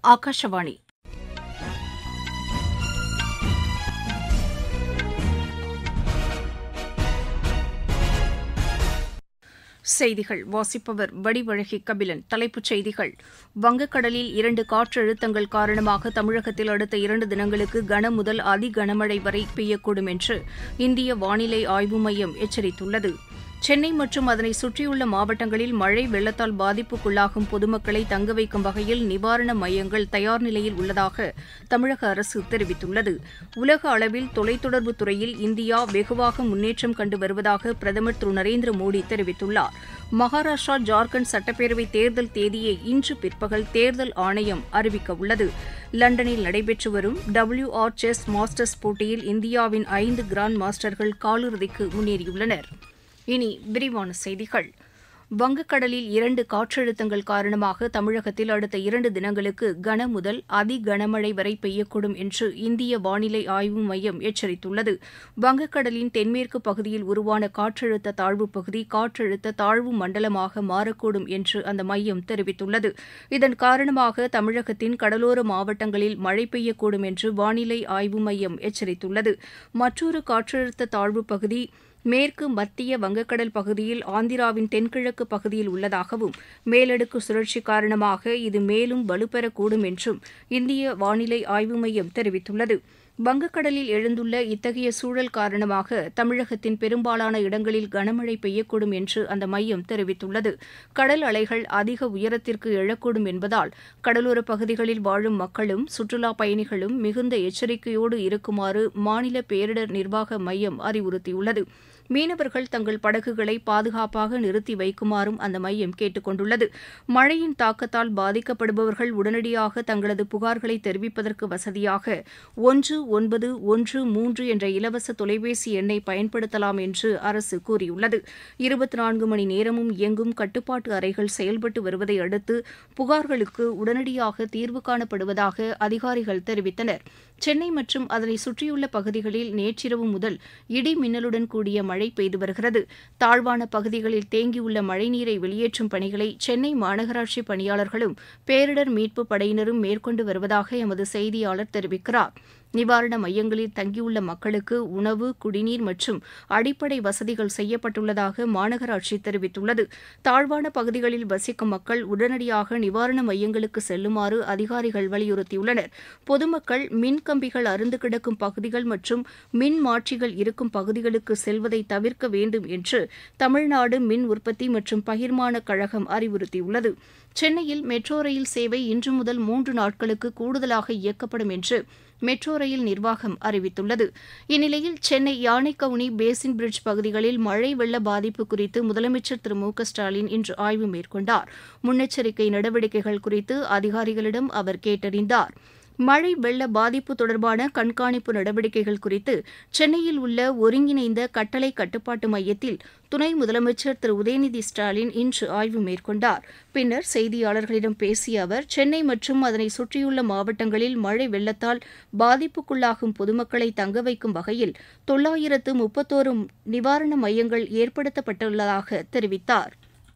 ஆகாஷவாணி செய்திகள் வாசிப்பவர் வடிவழகி கபிலன். தலைப்புச் செய்திகள்: வங்கக்கடலில் 2 காற்றழுத்தங்கள் காரணமாக தமிழகத்தில் அடுத்த 2 தினங்களுக்கு கனமுதல் அதி கனமழை வரை பெய்யக்கூடும் என்று இந்திய வானிலை ஆய்வு மையம் எச்சரித்துள்ளது. சென்னை மற்றும் அதனை சுற்றியுள்ள மாவட்டங்களில் மழை வெள்ளத்தால் பாதிப்புக்குள்ளாகும் பொதுமக்களை தங்க வைக்கும் வகையில் நிவாரண மையங்கள் தயார் நிலையில் உள்ளதாக தமிழக அரசு தெரிவித்துள்ளது. உலக அளவில் தொலைத்தொடர்பு துறையில் இந்தியா வெகுவாக முன்னேற்றம் கண்டு வருவதாக பிரதமர் திரு நரேந்திர மோடி தெரிவித்துள்ளார். மகாராஷ்டிரா, ஜார்க்கண்ட் சட்டப்பேரவை தேர்தல் தேதியை இன்று பிற்பகல் தேர்தல் ஆணையம் அறிவிக்கவுள்ளது. லண்டனில் நடைபெற்று வரும் WR செஸ் மாஸ்டர்ஸ் போட்டியில் இந்தியாவின் 5 கிராண்ட் மாஸ்டர்கள் காலிறுதிக்கு முன்னேறியுள்ளனர். இனி விரிவான செய்திகள். வங்கக்கடலில் 2 காற்றழுத்தங்கள் காரணமாக தமிழகத்தில் அடுத்த 2 தினங்களுக்கு கனமுதல் அதி கனமழை வரை பெய்யக்கூடும் என்று இந்திய வானிலை ஆய்வு மையம் எச்சரித்துள்ளது. வங்கக்கடலின் தென்மேற்கு பகுதியில் உருவான காற்றழுத்த தாழ்வுப் பகுதி காற்றழுத்த தாழ்வு மண்டலமாக மாறக்கூடும் என்று அந்த மையம் தெரிவித்துள்ளது. இதன் காரணமாக தமிழகத்தின் கடலோர மாவட்டங்களில் மழை பெய்யக்கூடும் என்று வானிலை ஆய்வு மையம் எச்சரித்துள்ளது. மற்றொரு காற்றழுத்த தாழ்வுப் பகுதி மேற்கு மத்திய வங்கக்கடல் பகுதியில் ஆந்திராவின் தென்கிழக்கு பகுதியில் உள்ளதாகவும் மேலடுக்கு சுழற்சி காரணமாக இது மேலும் வலுப்பெறக்கூடும் என்றும் இந்திய வானிலை ஆய்வு மையம் தெரிவித்துள்ளது. வங்கக்கடலில் எழுந்துள்ள இத்தகைய சூழல் காரணமாக தமிழகத்தின் பெரும்பாலான இடங்களில் கனமழை பெய்யக்கூடும் என்று அந்த மையம் தெரிவித்துள்ளது. கடல் அலைகள் அதிக உயரத்திற்கு எழக்கூடும் என்பதால் கடலோரப் பகுதிகளில் வாழும் மக்களும் சுற்றுலாப் பயணிகளும் மிகுந்த எச்சரிக்கையோடு இருக்குமாறு மாநில பேரிடர் நிர்வாக மையம் அறிவுறுத்தியுள்ளது. மீனவர்கள் தங்கள் படகுகளை பாதுகாப்பாக நிறுத்தி வைக்குமாறும் அந்த மையம் கேட்டுக் கொண்டுள்ளது. மழையின் தாக்கத்தால் பாதிக்கப்படுபவர்கள் உடனடியாக தங்களது புகார்களை தெரிவிப்பதற்கு வசதியாக 1913 என்ற இலவச தொலைபேசி எண்ணை பயன்படுத்தலாம் என்று அரசு கூறியுள்ளது. 24 மணி நேரமும் இயங்கும் கட்டுப்பாட்டு அறைகள் செயல்பட்டு வருவதை அடுத்து புகார்களுக்கு உடனடியாக தீர்வு காணப்படுவதாக அதிகாரிகள் தெரிவித்தனர். சென்னை மற்றும் அதனை சுற்றியுள்ள பகுதிகளில் நேற்றிரவு முதல் இடி மின்னலுடன் கூடிய மழை பெய்து வருகிறது. தாழ்வான பகுதிகளில் தேங்கியுள்ள மழைநீரை வெளியேற்றும் பணிகளை சென்னை மாநகராட்சி பணியாளர்களும் பேரிடர் மீட்புப் படையினரும் மேற்கொண்டு வருவதாக எமது செய்தியாளர் தெரிவிக்கிறார். நிவாரண மையங்களில் தங்கியுள்ள மக்களுக்கு உணவு, குடிநீர் மற்றும் அடிப்படை வசதிகள் செய்யப்பட்டுள்ளதாக மாநகராட்சி தெரிவித்துள்ளது. தாழ்வான பகுதிகளில் வசிக்கும் மக்கள் உடனடியாக நிவாரண மையங்களுக்கு செல்லுமாறு அதிகாரிகள் வலியுறுத்தியுள்ளனர். பொதுமக்கள் மின்கம்பிகள் அறுந்து கிடக்கும் பகுதிகள் மற்றும் மின் மாற்றிகள் இருக்கும் பகுதிகளுக்கு செல்வதை தவிர்க்க வேண்டும் என்று தமிழ்நாடு மின் உற்பத்தி மற்றும் பகிர்மான கழகம் அறிவுறுத்தியுள்ளது. சென்னையில் மெட்ரோ ரயில் சேவை இன்று முதல் 3 நாட்களுக்கு கூடுதலாக இயக்கப்படும் என்று மெட்ரோ ரயில் நிர்வாகம் அறிவித்துள்ளது. இந்நிலையில் சென்னை யானைக்கவுனி, பேசின் பிரிட்ஜ் பகுதிகளில் மழை வெள்ள பாதிப்பு குறித்து முதலமைச்சர் திரு மு.க.ஸ்டாலின் இன்று ஆய்வு மேற்கொண்டார். முன்னெச்சரிக்கை நடவடிக்கைகள் குறித்து அதிகாரிகளிடம் அவர் கேட்டறிந்தார். மழை வெள்ள பாதிப்பு தொடர்பான கண்காணிப்பு நடவடிக்கைகள் குறித்து சென்னையில் உள்ள ஒருங்கிணைந்த கட்டளை கட்டுப்பாட்டு மையத்தில் துணை முதலமைச்சர் திரு உதயநிதி ஸ்டாலின் இன்று ஆய்வு மேற்கொண்டார். பின்னர் செய்தியாளர்களிடம் பேசிய அவர், சென்னை மற்றும் அதனை சுற்றியுள்ள மாவட்டங்களில் மழை வெள்ளத்தால் பாதிப்புக்குள்ளாகும் பொதுமக்களை தங்க வைக்கும் வகையில் 931 நிவாரண மையங்கள் ஏற்படுத்தப்பட்டுள்ளதாக தெரிவித்தார்.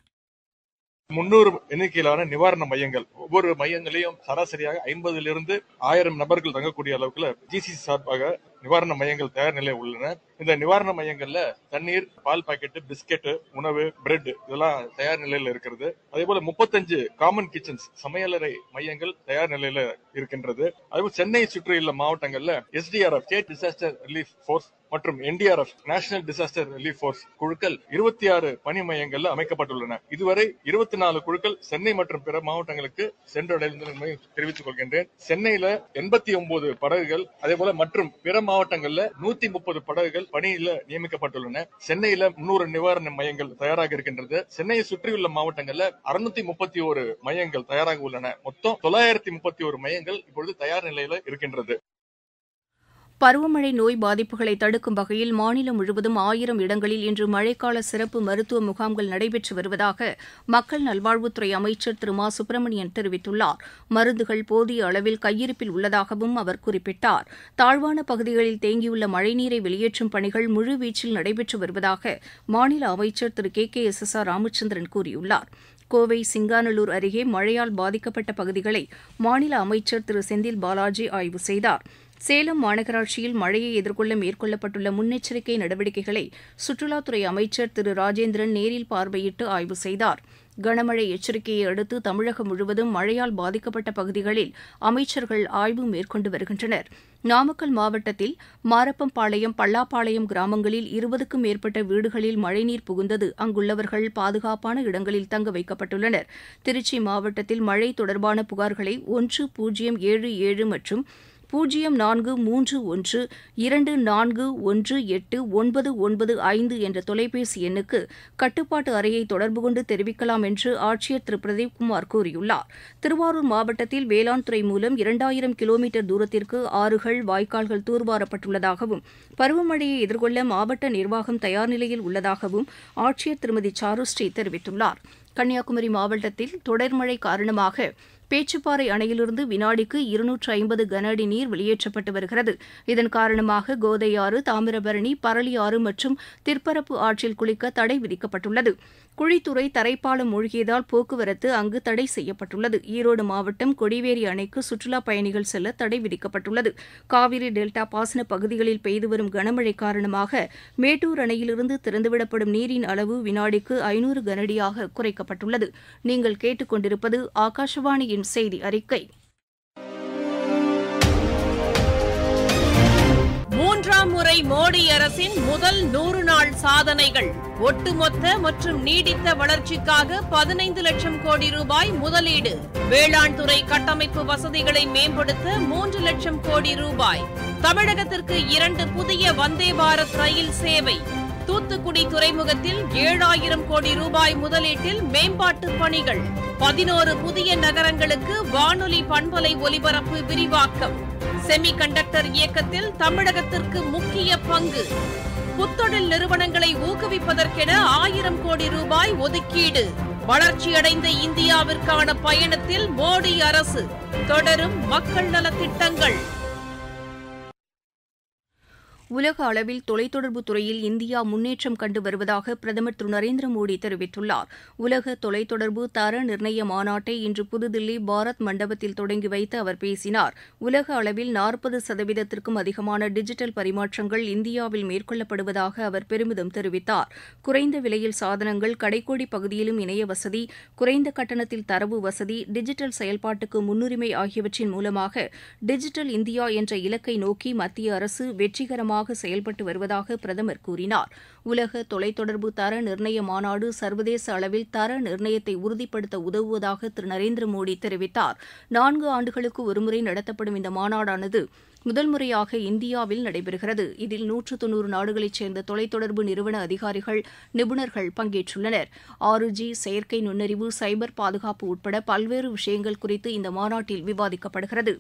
300 எண்ணிக்கையிலான நிவாரண மையங்கள், ஒவ்வொரு மையங்களையும் சராசரியாக 50 to 1000 நபர்கள் தங்கக்கூடிய அளவுக்குள்ள GCC சார்பாக நிவாரண மையங்கள் தயார் நிலையில் உள்ளன. இந்த நிவாரண மையங்கள்ல தண்ணீர், பால் பாக்கெட், பிஸ்கெட், உணவு, பிரெட் இதெல்லாம் தயார் நிலையில இருக்கிறது. அதே போல 35 காமன் கிச்சன்ஸ், சமையலறை மையங்கள் தயார் நிலையில இருக்கின்றது. அதேபோல் சென்னை சுற்றியுள்ள மாவட்டங்கள்ல SDRF state disaster relief force மற்றும் NDRF national disaster relief force குழுக்கள் 26 பணி மையங்கள்ல அமைக்கப்பட்டுள்ளன. இதுவரை 24 குழுக்கள் சென்னை மற்றும் பிற மாவட்டங்களுக்கு சென்றடைந்ததை தெரிவித்துக் கொள்கின்றேன். சென்னையில 89 படகுகள், அதே போல மற்றும் பிற மாவட்டங்கள்ல 130 படகுகள் பணியில நியமிக்கப்பட்டுள்ளன. சென்னையில 300 நிவாரண மையங்கள் தயாராக இருக்கின்றது. சென்னையை சுற்றியுள்ள மாவட்டங்கள்ல 631 மையங்கள் தயாராக உள்ளன. மொத்தம் 931 மையங்கள் இப்பொழுது தயார் நிலையில இருக்கின்றது. பருவமழை நோய் பாதிப்புகளை தடுக்கும் வகையில் மாநிலம் முழுவதும் 1000 இடங்களில் இன்று மழைக்கால சிறப்பு மருத்துவ முகாம்கள் நடைபெற்று வருவதாக மக்கள் நல்வாழ்வுத்துறை அமைச்சர் திரு மா சுப்பிரமணியன் தெரிவித்துள்ளார். மருந்துகள் போதிய அளவில் கையிருப்பில் உள்ளதாகவும் அவர் குறிப்பிட்டார். தாழ்வான பகுதிகளில் தேங்கியுள்ள மழைநீரை வெளியேற்றும் பணிகள் முழுவீச்சில் நடைபெற்று வருவதாக மாநில அமைச்சர் திரு KKSSR ராமச்சந்திரன் கூறியுள்ளார். கோவை சிங்காநல்லூர் அருகே மழையால் பாதிக்கப்பட்ட பகுதிகளை மாநில அமைச்சர் திரு செந்தில் பாலாஜி ஆய்வு செய்தார். சேலம் மாநகராட்சியில் மழையை எதிர்கொள்ள மேற்கொள்ளப்பட்டுள்ள முன்னெச்சரிக்கை நடவடிக்கைகளை சுற்றுலாத்துறை அமைச்சர் திரு ராஜேந்திரன் நேரில் பார்வையிட்டு ஆய்வு செய்தார். கனமழை எச்சரிக்கையை அடுத்து தமிழகம் முழுவதும் மழையால் பாதிக்கப்பட்ட பகுதிகளில் அமைச்சர்கள் ஆய்வு மேற்கொண்டு வருகின்றனர். நாமக்கல் மாவட்டத்தில் மாரப்பம்பாளையம், பல்லாப்பாளையம் கிராமங்களில் 20க்கும் மேற்பட்ட வீடுகளில் மழைநீர் புகுந்தது. அங்குள்ளவர்கள் பாதுகாப்பான இடங்களில் தங்க வைக்கப்பட்டுள்ளனர். திருச்சி மாவட்டத்தில் மழை தொடர்பான புகார்களை 1077 மற்றும் 0431241895 என்ற தொலைபேசி எண்ணுக்கு கட்டுப்பாட்டு அறையை தொடர்பு கொண்டு தெரிவிக்கலாம் என்று ஆட்சியர் திரு பிரதீப்குமார் கூறியுள்ளார். திருவாரூர் மாவட்டத்தில் வேளாண் துறை மூலம் 2000 கிலோமீட்டர் தூரத்திற்கு ஆறுகள், வாய்க்கால்கள் தூர்வாரப்பட்டுள்ளதாகவும் பருவமழையை எதிர்கொள்ள மாவட்ட நிர்வாகம் தயார் நிலையில் உள்ளதாகவும் ஆட்சியர் திருமதி சாருஸ்ரீ தெரிவித்துள்ளார். கன்னியாகுமரி மாவட்டத்தில் தொடர் மழை காரணமாக பேச்சுப்பாறை அணையிலிருந்து வினாடிக்கு 250 கன அடி நீர் வெளியேற்றப்பட்டு வருகிறது. இதன் காரணமாக கோதையாறு, தாமிரபரணி, பரளி ஆறு மற்றும் திற்பரப்பு ஆற்றில் குளிக்க தடை விதிக்கப்பட்டுள்ளது. குழித்துறை தரைப்பாலம் மூழ்கியதால் போக்குவரத்து அங்கு தடை செய்யப்பட்டுள்ளது. ஈரோடு மாவட்டம் கொடிவேரி அணைக்கு சுற்றுலாப் பயணிகள் செல்ல தடை விதிக்கப்பட்டுள்ளது. காவிரி டெல்டா பாசன பகுதிகளில் பெய்து வரும் கனமழை காரணமாக மேட்டூர் அணையிலிருந்து திறந்துவிடப்படும் நீரின் அளவு வினாடிக்கு 500 கனஅடியாக குறைக்கப்பட்டுள்ளது. நீங்கள் கேட்டுக்கொண்டிருப்பது ஆகாஷவாணியின் செய்தி அறிக்கை. மூன்றாம் முறை மோடி அரசின் முதல் 100 நாள் சாதனைகள். ஒட்டுமொத்த மற்றும் நீடித்த வளர்ச்சிக்காக 15 லட்சம் கோடி ரூபாய் முதலீடு. வேளாண் துறை கட்டமைப்பு வசதிகளை மேம்படுத்த 3 லட்சம் கோடி ரூபாய். தமிழகத்திற்கு 2 புதிய வந்தே பாரத் ரயில் சேவை. தூத்துக்குடி துறைமுகத்தில் 7000 கோடி ரூபாய் முதலீட்டில் மேம்பாட்டு பணிகள். 11 புதிய நகரங்களுக்கு வானொலி பண்பலை ஒலிபரப்பு விரிவாக்கம். செமி கண்டக்டர் இயக்கத்தில் தமிழகத்திற்கு முக்கிய பங்கு. புத்தொழில் நிறுவனங்களை ஊக்குவிப்பதற்கென 1000 கோடி ரூபாய் ஒதுக்கீடு. வளர்ச்சியடைந்த இந்தியாவிற்கான பயணத்தில் மோடி அரசு. தொடரும் மக்கள் நலத் திட்டங்கள். உலக அளவில் தொலைத்தொடர்பு துறையில் இந்தியா முன்னேற்றம் கண்டு வருவதாக பிரதமர் திரு நரேந்திர மோடி தெரிவித்துள்ளார். உலக தொலைத்தொடர்பு தர நிர்ணய மாநாட்டை இன்று புதுதில்லி பாரத் மண்டபத்தில் தொடங்கி வைத்து அவர் பேசினார். உலக அளவில் 40%த்திற்கும் அதிகமான டிஜிட்டல் பரிமாற்றங்கள் இந்தியாவில் மேற்கொள்ளப்படுவதாக அவர் பெருமிதம் தெரிவித்தார். குறைந்த விலையில் சாதனங்கள், கடைக்கோடி பகுதியிலும் இணைய வசதி, குறைந்த கட்டணத்தில் தரவு வசதி, டிஜிட்டல் செயல்பாட்டுக்கு முன்னுரிமை ஆகியவற்றின் மூலமாக டிஜிட்டல் இந்தியா என்ற இலக்கை நோக்கி மத்திய அரசு வெற்றிகரமாக செயல்பட்டு வருவதாக பிரதமர் கூறினார். உலக தொலைத்தொடர்பு தர நிர்ணய மாநாடு சர்வதேச அளவில் தர நிர்ணயத்தை உறுதிப்படுத்த உதவுவதாக திரு நரேந்திர மோடி தெரிவித்தார். 4 ஆண்டுகளுக்கு ஒருமுறை நடத்தப்படும் இந்த மாநாடானது முதல் முறையாக இந்தியாவில் நடைபெறுகிறது. இதில் 190 நாடுகளைச் சேர்ந்த தொலைத்தொடர்பு நிறுவன அதிகாரிகள், நிபுணர்கள் பங்கேற்றுள்ளனர். 6G, செயற்கை நுண்ணறிவு, சைபர் பாதுகாப்பு உட்பட பல்வேறு விஷயங்கள் குறித்து இந்த மாநாட்டில் விவாதிக்கப்படுகிறது.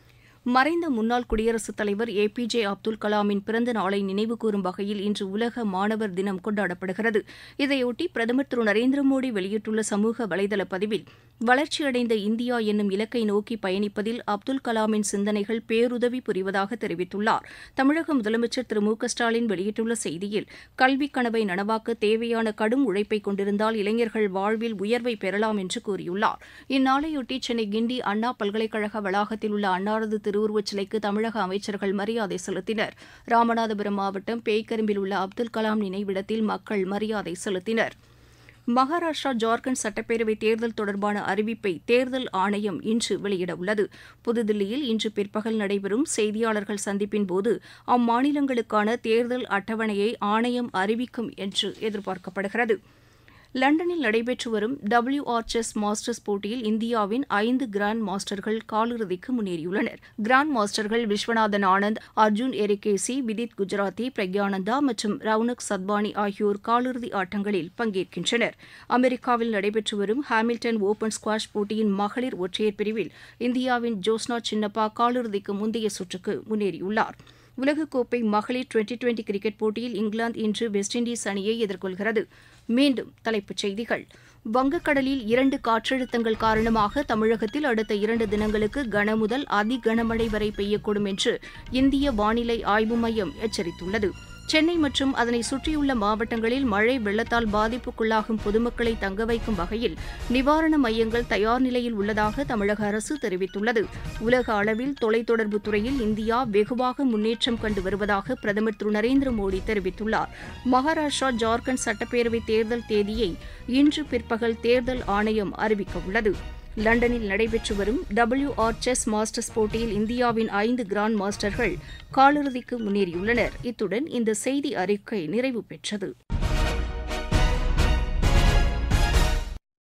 மறைந்த முன்னாள் குடியரசுத் தலைவர் APJ அப்துல் கலாமின் பிறந்த நாளை நினைவுகூரும் வகையில் இன்று உலக மாணவர் தினம் கொண்டாடப்படுகிறது. இதையொட்டி பிரதமர் திரு நரேந்திர மோடி வெளியிட்டுள்ள சமூக வலைதள பதிவில், வளர்ச்சியடைந்த இந்தியா என்னும் இலக்கை நோக்கி பயணிப்பதில் அப்துல் கலாமின் சிந்தனைகள் பேருதவி புரிவதாக தெரிவித்துள்ளார். தமிழக முதலமைச்சர் திரு மு.க.ஸ்டாலின் வெளியிட்டுள்ள செய்தியில், கல்விக் கனவை நனவாக்க தேவையான கடும் உழைப்பை கொண்டிருந்தால் இளைஞர்கள் வாழ்வில் உயர்வை பெறலாம் என்று கூறியுள்ளார். இந்நாளையொட்டி சென்னை கிண்டி அண்ணா பல்கலைக்கழக வளாகத்தில் உள்ள அன்னாரது திருவுருவச் சிலைக்கு தமிழக அமைச்சர்கள் மரியாதை செலுத்தினர். ராமநாதபுரம் மாவட்டம் பேய்கரும்பில் உள்ள அப்துல் கலாம் நினைவிடத்தில் மக்கள் மரியாதை செலுத்தினர். மகாராஷ்டிரா, ஜார்க்கண்ட் சட்டப்பேரவை தேர்தல் தொடர்பான அறிவிப்பை தேர்தல் ஆணையம் இன்று வெளியிடவுள்ளது. புதுதில்லியில் இன்று பிற்பகல் நடைபெறும் செய்தியாளர்கள் சந்திப்பின்போது அம்மாநிலங்களுக்கான தேர்தல் அட்டவணையை ஆணையம் அறிவிக்கும் என்று எதிர்பார்க்கப்படுகிறது. லண்டனில் நடைபெற்று வரும் WRChess மாஸ்டர்ஸ் போட்டியில் இந்தியாவின் 5 கிராண்ட் மாஸ்டர்கள் காலிறுதிக்கு முன்னேறியுள்ளனர். கிராண்ட் மாஸ்டர்கள் விஸ்வநாதன் ஆனந்த், அர்ஜுன் எரிகேசி, விதித் குஜராத்தி, பிரக்யானந்தா மற்றும் ரவுனக் சத்வானி ஆகியோர் காலிறுதி ஆட்டங்களில் பங்கேற்கின்றனர். அமெரிக்காவில் நடைபெற்று வரும் ஹாமில்டன் ஓபன் ஸ்குவாஷ் போட்டியின் மகளிர் ஒற்றையர் பிரிவில் இந்தியாவின் ஜோஸ்னா சின்னப்பா காலிறுதிக்கு முந்தைய சுற்றுக்கு முன்னேறியுள்ளார். உலகக்கோப்பை மகளிர் 2020 கிரிக்கெட் போட்டியில் இங்கிலாந்து இன்று வெஸ்ட் இண்டீஸ் அணியை எதிர்கொள்கிறது. மீண்டும் தலைப்புச் செய்திகள். வங்கக்கடலில் 2 காற்றழுத்தங்கள் காரணமாக தமிழகத்தில் அடுத்த 2 தினங்களுக்கு கனமுதல் அதி கனமழை வரை பெய்யக்கூடும் என்று இந்திய வானிலை ஆய்வு மையம் எச்சரித்துள்ளது. சென்னை மற்றும் அதனை சுற்றியுள்ள மாவட்டங்களில் மழை வெள்ளத்தால் பாதிப்புக்குள்ளாகும் பொதுமக்களை தங்க வைக்கும் வகையில் நிவாரண மையங்கள் தயார் நிலையில் உள்ளதாக தமிழக அரசு தெரிவித்துள்ளது. உலக அளவில் தொலைத்தொடர்புத் துறையில் இந்தியா வெகுவாக முன்னேற்றம் கண்டு வருவதாக பிரதமர் திரு நரேந்திர மோடி தெரிவித்துள்ளார். மகாராஷ்டிரா, ஜார்க்கண்ட் சட்டப்பேரவைத் தேர்தல் தேதியை இன்று பிற்பகல் தேர்தல் ஆணையம் அறிவிக்கவுள்ளது. லண்டனில் நடைபெற்று வரும் WR செஸ் மாஸ்டர்ஸ் போட்டியில் இந்தியாவின் 5 கிராண்ட் மாஸ்டர்கள் காலிறுதிக்கு முன்னேறியுள்ளனர். இத்துடன் இந்த செய்தி அறிக்கை நிறைவு பெற்றது.